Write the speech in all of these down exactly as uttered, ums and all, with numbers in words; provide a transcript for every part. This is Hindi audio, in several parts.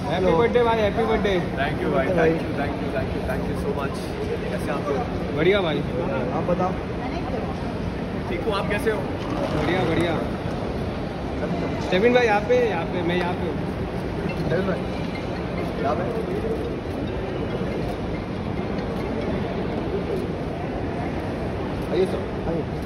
हैप्पी बर्थडे भाई, हैप्पी बर्थडे। थैंक यू भाई, thank you thank you thank you thank you so much. कैसे आप लोग? बढ़िया भाई, आप बताओ। ठीक हूँ, आप कैसे हो? बढ़िया बढ़िया। स्टेविन भाई यहाँ पे, यहाँ पे मैं यहाँ पे हूँ। स्टेविन भाई यहाँ पे आइए सर, आइए।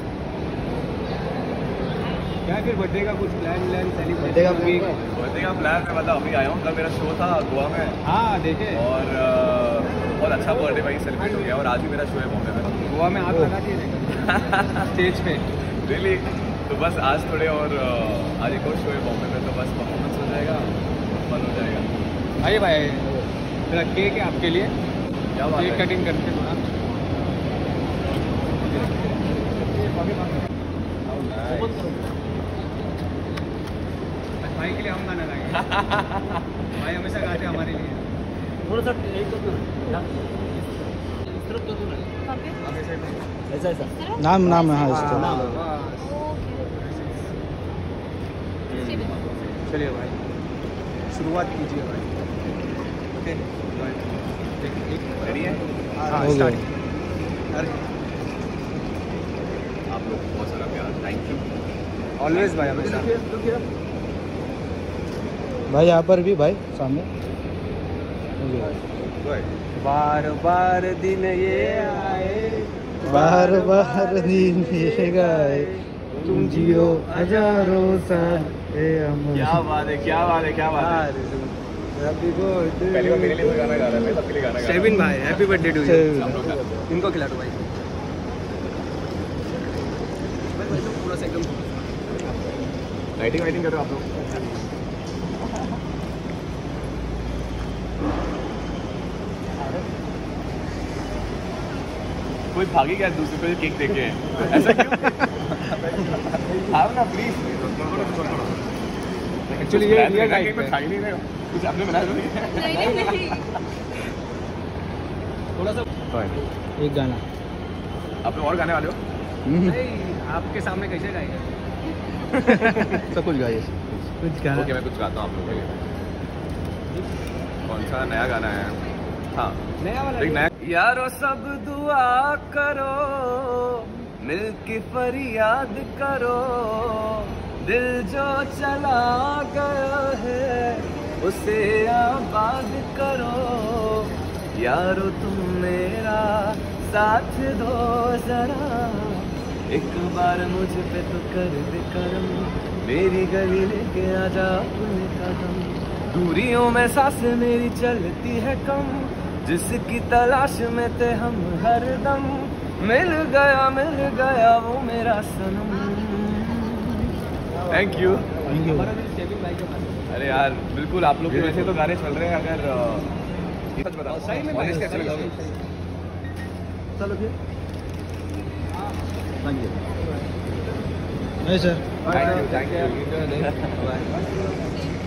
क्या फिर बर्थडे का कुछ प्लान व्लान सेलिब्रेट? बर्थडे का वीक? बर्थडे का प्लान मैं मतलब अभी आया हूँ। कल मेरा शो था गोवा में हाँ देखे, और अ, बहुत अच्छा बर्थडे भाई सेलिब्रेट हो गया। और आज भी मेरा शो है बॉम्बे में। गोवा में आग लगा दिए स्टेज पे। रियली? तो बस आज थोड़े और अ, आज एक और शो है बॉम्बे में, तो बस परफॉर्मेंस हो जाएगा, फन हो जाएगा। आइए भाई, मेरा केक है आपके लिए, क्या बात केक है? कटिंग करके थोड़ा। भाई के लिए हम गाना गाएंगे। भाई हमेशा गाते हैं हमारे लिए। थोड़ा सा एक तो इस तरफ तो ना ऐसा ऐसा नाम नाम है इसका नाम। चलिए भाई, शुरुआत कीजिए भाई। ओके, रेडी है? हाँ हो गया। स्टार्ट। आप लोग बहुत सारा प्यार, थैंक यू। ऑलवेज भाई, हमेशा। भाई यहाँ पर भी भाई सामने। बार बार दिन ये आए, बार बार दिन ये गाए, तुम जियो हजारों साल ए अमर। क्या बात है, क्या बात है, क्या बात है। Happy birthday. पहली बार मेरे लिए कोई गाना गा रहा है, मैं सबके लिए गाना गा रहा हूँ। स्टेविन भाई, हैप्पी बर्थडे टू यू। आप लोग गा- इनको खिला दो भाई। भाई तो पूरा सा एकदम लाइटिंग वाइटिंग करो आप लोग। कोई भागी क्या दूसरे को केक देके? ऐसा क्यों? आओ ना प्लीज। एक्चुअली ये रियल केक लाइफ में है। खा ही नहीं रहे हो, कुछ आपने बनाया तो नहीं? थोड़ा सा एक गाना। आप लोग और गाने वाले हो? नहीं, आपके सामने कैसे गाएंगे? सब कुछ गाइए, कुछ गाना। ओके, मैं कुछ गाता हूँ आप लोगों के लिए। कौन सा नया गाना है? हाँ, नया वाला एक नया। यारो सब दुआ करो, मिल के फरियाद करो, दिल जो चला गया है उसे आबाद करो। यारो तुम मेरा साथ दो जरा, एक बार मुझ पे तो कर दे करम, मेरी गली लेके आजा अपने कदम। दूरियों में सांसें मेरी चलती है कम, जिसकी तलाश में थे हम हरदम। मिल गया मिल गया वो मेरा सनम। Thank you. Thank you. हमारा भी स्टेविन भाई के पास। अरे यार बिल्कुल, आप लोग के वैसे तो गाने चल रहे हैं। अगर अ, सच बताओ, सही में honest सही कैसे लगा? सही। चलो फिर। Thank you. नहीं sir. Thank you, thank you. Bye.